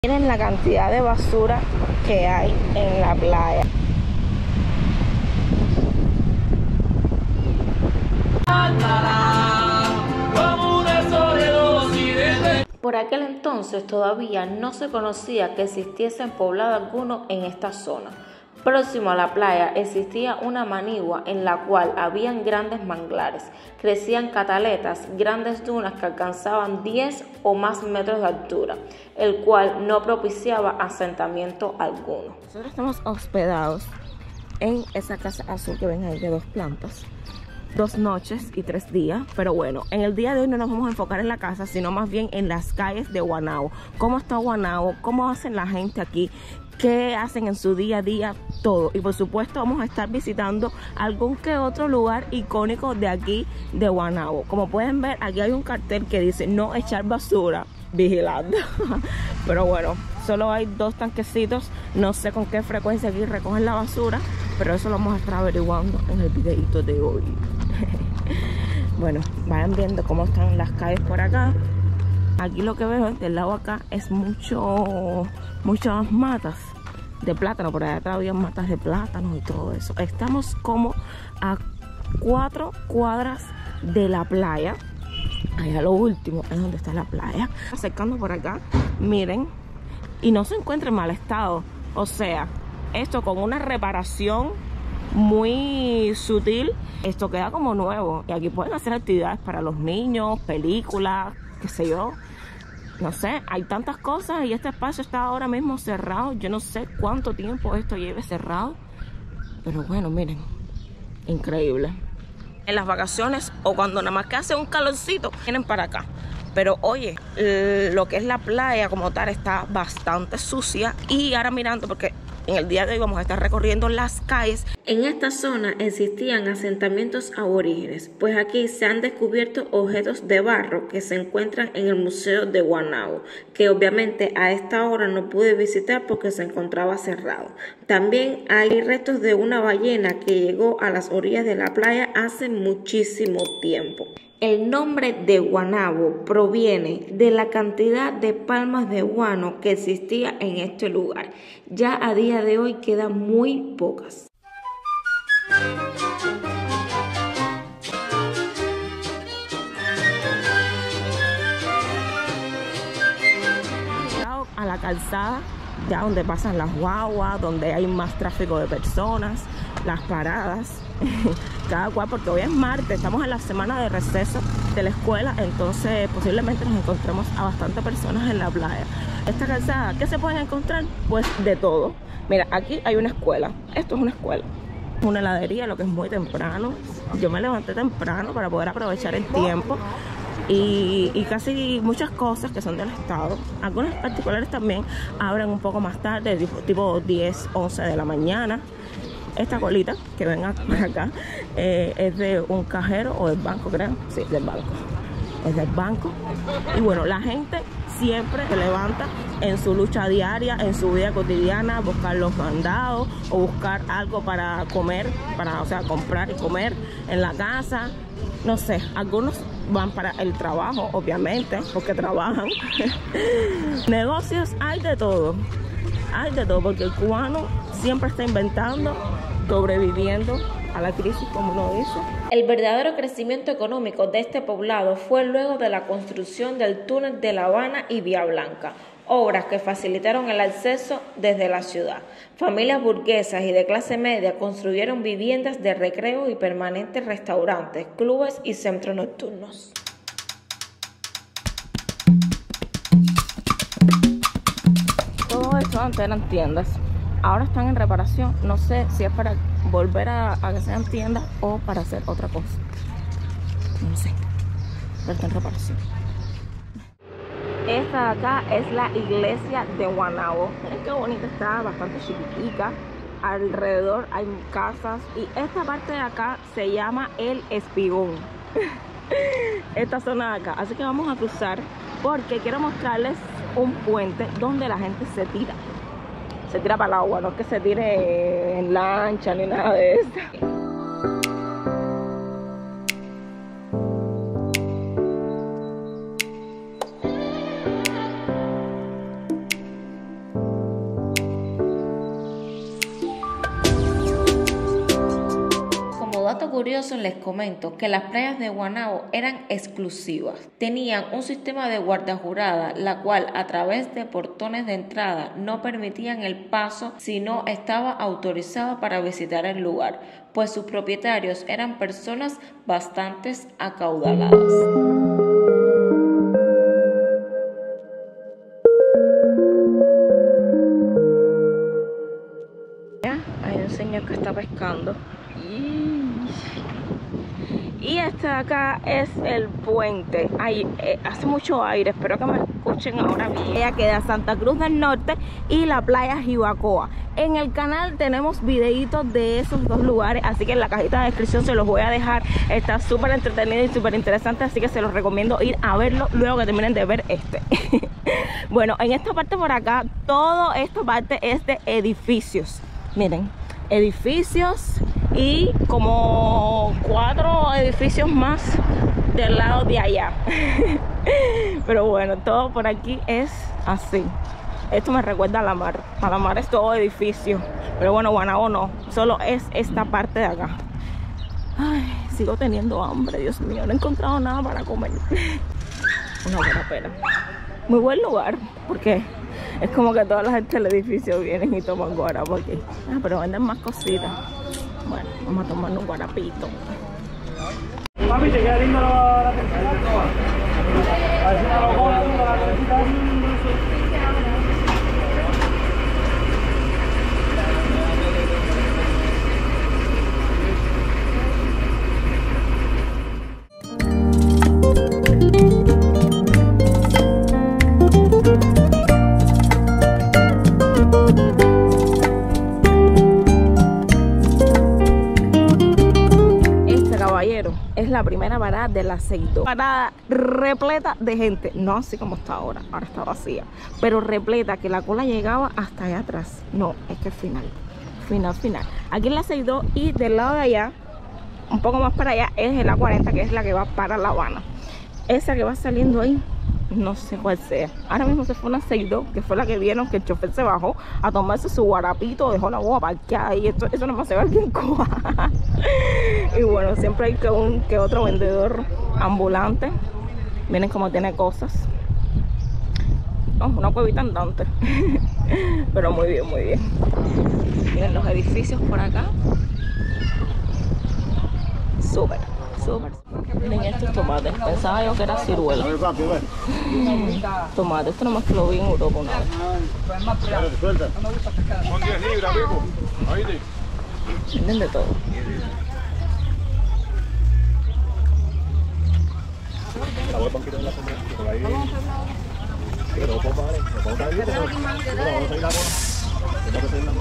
Miren la cantidad de basura que hay en la playa. Por aquel entonces todavía no se conocía que existiese poblado alguno en esta zona. Próximo a la playa existía una manigua en la cual habían grandes manglares, crecían cataletas, grandes dunas que alcanzaban 10 o más metros de altura, el cual no propiciaba asentamiento alguno. Nosotros estamos hospedados en esa casa azul que ven ahí de 2 plantas. 2 noches y 3 días, pero bueno, en el día de hoy no nos vamos a enfocar en la casa, sino más bien en las calles de Guanabo. ¿Cómo está Guanabo? ¿Cómo hacen la gente aquí? ¿Qué hacen en su día a día? Todo. Y por supuesto vamos a estar visitando algún que otro lugar icónico de aquí de Guanabo. Como pueden ver, aquí hay un cartel que dice no echar basura, vigilando. Pero bueno, solo hay 2 tanquecitos, no sé con qué frecuencia aquí recogen la basura, pero eso lo vamos a estar averiguando en el videito de hoy. Bueno, vayan viendo cómo están las calles por acá. Aquí lo que veo del lado acá es muchas matas de plátano. Por allá atrás había matas de plátano y todo eso. Estamos como a 4 cuadras de la playa. Allá lo último es donde está la playa. Acercando por acá, miren, y no se encuentra en mal estado. O sea, esto con una reparación muy sutil, esto queda como nuevo. Y aquí pueden hacer actividades para los niños, películas, qué sé yo. No sé, hay tantas cosas y este espacio está ahora mismo cerrado. Yo no sé cuánto tiempo esto lleve cerrado, pero bueno, miren, increíble. En las vacaciones o cuando nada más que hace un calorcito, vienen para acá. Pero oye, lo que es la playa como tal está bastante sucia. Y ahora mirando, porque en el día de hoy vamos a estar recorriendo las calles. En esta zona existían asentamientos aborígenes, pues aquí se han descubierto objetos de barro que se encuentran en el Museo de Guanabo, que obviamente a esta hora no pude visitar porque se encontraba cerrado. También hay restos de una ballena que llegó a las orillas de la playa hace muchísimo tiempo. El nombre de Guanabo proviene de la cantidad de palmas de guano que existía en este lugar. Ya a día de hoy quedan muy pocas. A la calzada, ya donde pasan las guaguas, donde hay más tráfico de personas, las paradas. Cada cual, porque hoy es martes, estamos en la semana de receso de la escuela, entonces posiblemente nos encontremos a bastantes personas en la playa. Esta calzada, ¿qué se pueden encontrar? Pues de todo. Mira, aquí hay una escuela, esto es una escuela, una heladería, lo que es muy temprano. Yo me levanté temprano para poder aprovechar el tiempo. Y casi muchas cosas que son del estado, algunas particulares también abren un poco más tarde, tipo 10, 11 de la mañana. Esta colita que ven acá es de un cajero o del banco, creo. Sí, del banco. Es del banco. Y bueno, la gente siempre se levanta en su lucha diaria, en su vida cotidiana, buscar los mandados o buscar algo para comer, o sea, comprar y comer en la casa. No sé, algunos van para el trabajo, obviamente, porque trabajan. Negocios hay de todo. Hay de todo, porque el cubano siempre está inventando, sobreviviendo a la crisis, como uno dice. El verdadero crecimiento económico de este poblado fue luego de la construcción del túnel de La Habana y Vía Blanca, obras que facilitaron el acceso desde la ciudad. Familias burguesas y de clase media construyeron viviendas de recreo y permanentes restaurantes, clubes y centros nocturnos. Todo esto antes eran tiendas, ahora están en reparación. No sé si es para volver a que sean tiendas o para hacer otra cosa. No sé, pero está en reparación. Esta de acá es la iglesia de Guanabo. Miren qué bonita está, bastante chiquitica. Alrededor hay casas y esta parte de acá se llama El Espigón. Esta zona de acá. Así que vamos a cruzar porque quiero mostrarles un puente donde la gente se tira para el agua, no es que se tire en lancha ni nada de eso. curioso les comento que las playas de Guaynabo eran exclusivas. Tenían un sistema de guardia jurada, la cual a través de portones de entrada no permitían el paso si no estaba autorizado para visitar el lugar, pues sus propietarios eran personas bastante acaudaladas. Hay un señor que está pescando. Y este de acá es el puente. Hace mucho aire, espero que me escuchen ahora bien. Ella queda Santa Cruz del Norte y la playa Jibacoa. En el canal tenemos videitos de esos dos lugares, así que en la cajita de descripción se los voy a dejar. Está súper entretenido y súper interesante, así que se los recomiendo ir a verlo luego que terminen de ver este. Bueno, en esta parte por acá, toda esta parte es de edificios. Miren, edificios y como 4 edificios más del lado de allá. Pero bueno, todo por aquí es así. Esto me recuerda a la mar. A la mar es todo edificio. Pero bueno, Guaynabo no, solo es esta parte de acá. Ay, sigo teniendo hambre, Dios mío. No he encontrado nada para comer. Una buena pena. Muy buen lugar, porque es como que toda la gente del edificio vienen y toman guarapo aquí. Pero venden más cositas. Bueno, vamos a tomar un guarapito. Papi, te queda lindo la tercera. A ver si me lo cobra tú la tercera. Es la primera parada de la Aceitó. Parada repleta de gente. No así como está ahora. Ahora está vacía. Pero repleta, que la cola llegaba hasta allá atrás. No, es que es final. Final. Aquí en la Aceitó y del lado de allá, un poco más para allá, es el A40, que es la que va para La Habana. Esa que va saliendo ahí, no sé cuál sea. Ahora mismo se fue una Aceitó, que fue la que vieron que el chofer se bajó a tomarse su guarapito, dejó la boba parqueada y eso no me hace ver quién coja. Y bueno, siempre hay que otro vendedor ambulante. Miren cómo tiene cosas. Oh, una cuevita andante. Pero muy bien, muy bien. Miren los edificios por acá. Súper. Miren estos tomates. Pensaba yo que era ciruela. Tomate, esto nomás que lo vi en Europa una vez. Son 10 libras, vivo. Oíste. Venden de todo. La voy a poner en la comida. Por ahí. Pero vamos a ver. Vamos a ver. Vamos a ir a la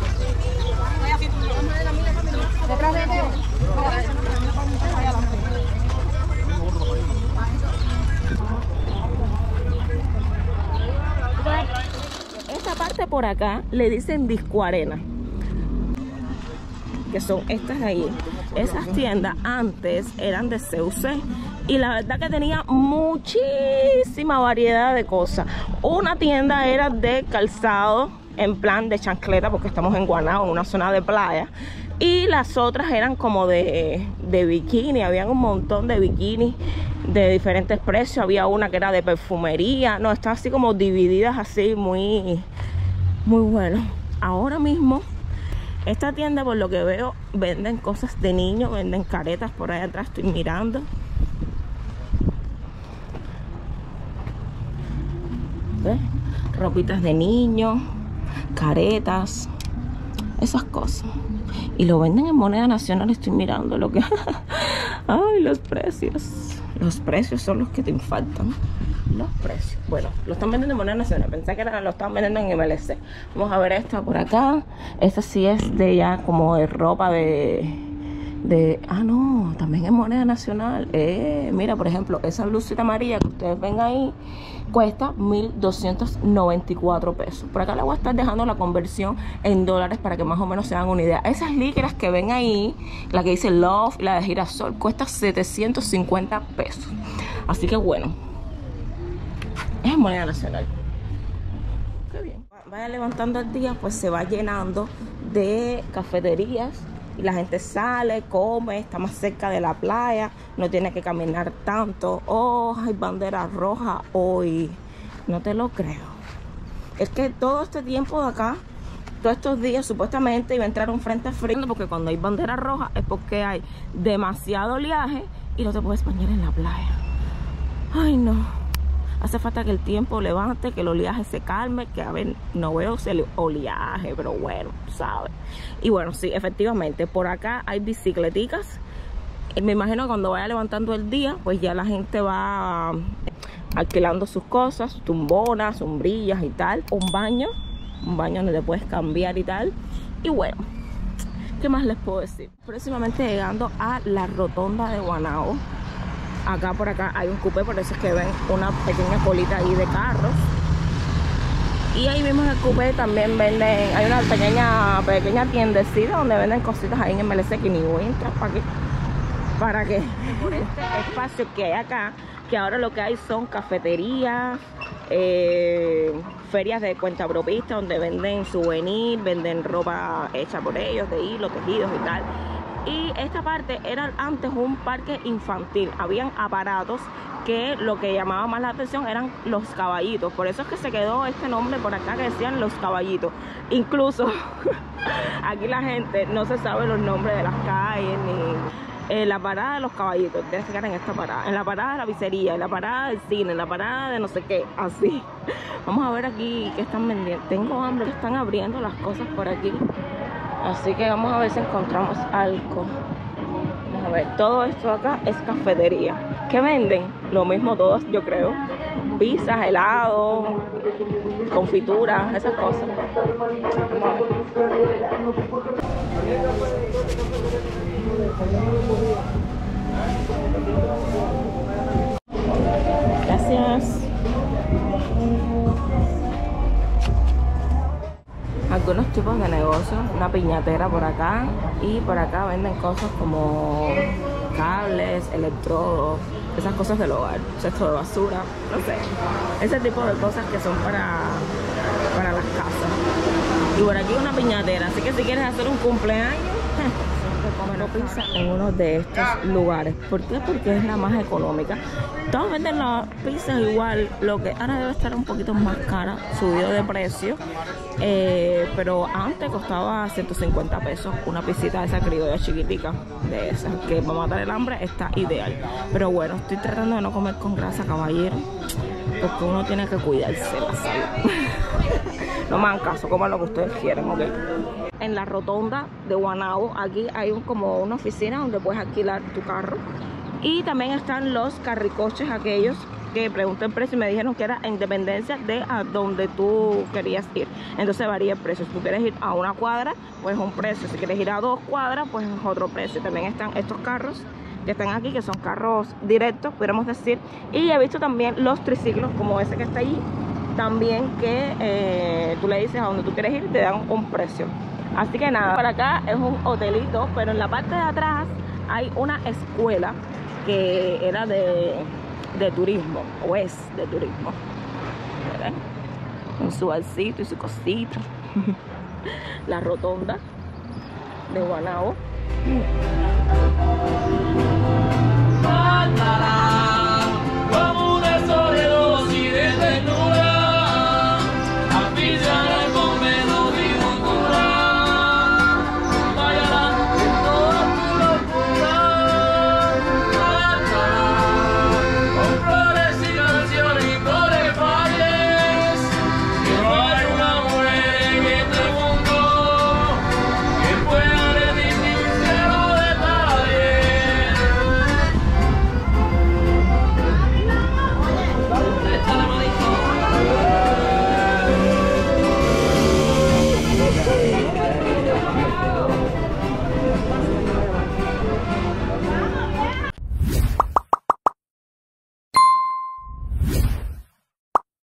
Esta parte por acá le dicen Disco Arena, que son estas de ahí. Esas tiendas antes eran de CUC y la verdad que tenía muchísima variedad de cosas. Una tienda era de calzado en plan de chancleta, porque estamos en Guaynabo, en una zona de playa, y las otras eran como de bikini. Habían un montón de bikinis de diferentes precios. Había una que era de perfumería. No, están así como divididas así, muy bueno. Ahora mismo esta tienda, por lo que veo, venden cosas de niños, venden caretas por ahí atrás, estoy mirando. ¿Ves? Ropitas de niños, caretas, esas cosas. Y lo venden en moneda nacional, estoy mirando lo que... Ay, los precios. Los precios son los que te infartan. Los precios. Bueno, lo están vendiendo en moneda nacional. Pensé que lo estaban vendiendo en MLC. Vamos a ver esta por acá. Esta sí es de ya como de ropa de... Ah, no, también es moneda nacional. Mira, por ejemplo, esa blusita amarilla que ustedes ven ahí cuesta 1.294 pesos. Por acá le voy a estar dejando la conversión en dólares para que más o menos se hagan una idea. Esas licras que ven ahí, la que dice Love y la de girasol, cuesta 750 pesos. Así que bueno, es moneda nacional. Qué bien. Vaya levantando el día, pues se va llenando de cafeterías y la gente sale, come, está más cerca de la playa, no tiene que caminar tanto. Oh, hay bandera roja hoy, no te lo creo. Es que todo este tiempo de acá, todos estos días supuestamente iba a entrar un frente frío, porque cuando hay bandera roja es porque hay demasiado oleaje y no te puedes bañar en la playa. Ay, no. Hace falta que el tiempo levante, que el oleaje se calme, que a ver, no veo el oleaje, pero bueno, ¿sabes? Y bueno, sí, efectivamente, por acá hay bicicleticas. Me imagino que cuando vaya levantando el día, pues ya la gente va alquilando sus cosas, tumbonas, sombrillas y tal. Un baño donde te puedes cambiar y tal. Y bueno, ¿qué más les puedo decir? Próximamente llegando a la rotonda de Guanabo. Acá por acá hay un coupé, por eso es que ven una pequeña colita ahí de carros. Y ahí mismo en el coupé también venden, hay una pequeña tiendecita donde venden cositas ahí en MLC que ni voy a entrar para que por este espacio que hay acá, que ahora lo que hay son cafeterías, ferias de cuenta propista donde venden souvenirs, venden ropa hecha por ellos, de hilo, tejidos y tal. Y esta parte era antes un parque infantil. Habían aparatos que lo que llamaba más la atención eran los caballitos. Por eso es que se quedó este nombre por acá que decían los caballitos. Incluso aquí la gente no se sabe los nombres de las calles ni la parada de los caballitos. Tienes que quedar en esta parada. En la parada de la pizzería, en la parada del cine, en la parada de no sé qué. Así. Vamos a ver aquí qué están vendiendo. Tengo hambre. Están abriendo las cosas por aquí. Así que vamos a ver si encontramos algo. Vamos a ver, todo esto acá es cafetería. ¿Qué venden? Lo mismo todos, yo creo. Pizzas, helados, confituras, esas cosas. Gracias. Algunos tipos de negocios, una piñatera por acá, y por acá venden cosas como cables, electrodos, esas cosas del hogar, cesto de basura, no sé, ese tipo de cosas que son para las casas. Y por aquí una piñatera, así que si quieres hacer un cumpleaños, comer pizza en uno de estos lugares. ¿Por qué? Porque es la más económica. Todos venden las pizzas igual, lo que ahora debe estar un poquito más cara, subido de precio, pero antes costaba 150 pesos una pizzita de esa criolla chiquitica, de esas que para matar el hambre está ideal. Pero bueno, estoy tratando de no comer con grasa, caballero, porque uno tiene que cuidarse la salud. No me hagan caso, coman lo que ustedes quieren, ¿ok? En la rotonda de Guanabo, aquí hay como una oficina donde puedes alquilar tu carro. Y también están los carricoches, aquellos que pregunté el precio y me dijeron que era en dependencia de a donde tú querías ir. Entonces varía el precio. Si tú quieres ir a una cuadra, pues es un precio. Si quieres ir a 2 cuadras, pues es otro precio. También están estos carros que están aquí, que son carros directos, pudiéramos decir. Y he visto también los triciclos, como ese que está allí, también que tú le dices a donde tú quieres ir y te dan un precio. Así que nada, por acá es un hotelito, pero en la parte de atrás hay una escuela que era de turismo, o es de turismo. ¿Ven? Con su barcito y su cosita. La rotonda de Guanabo.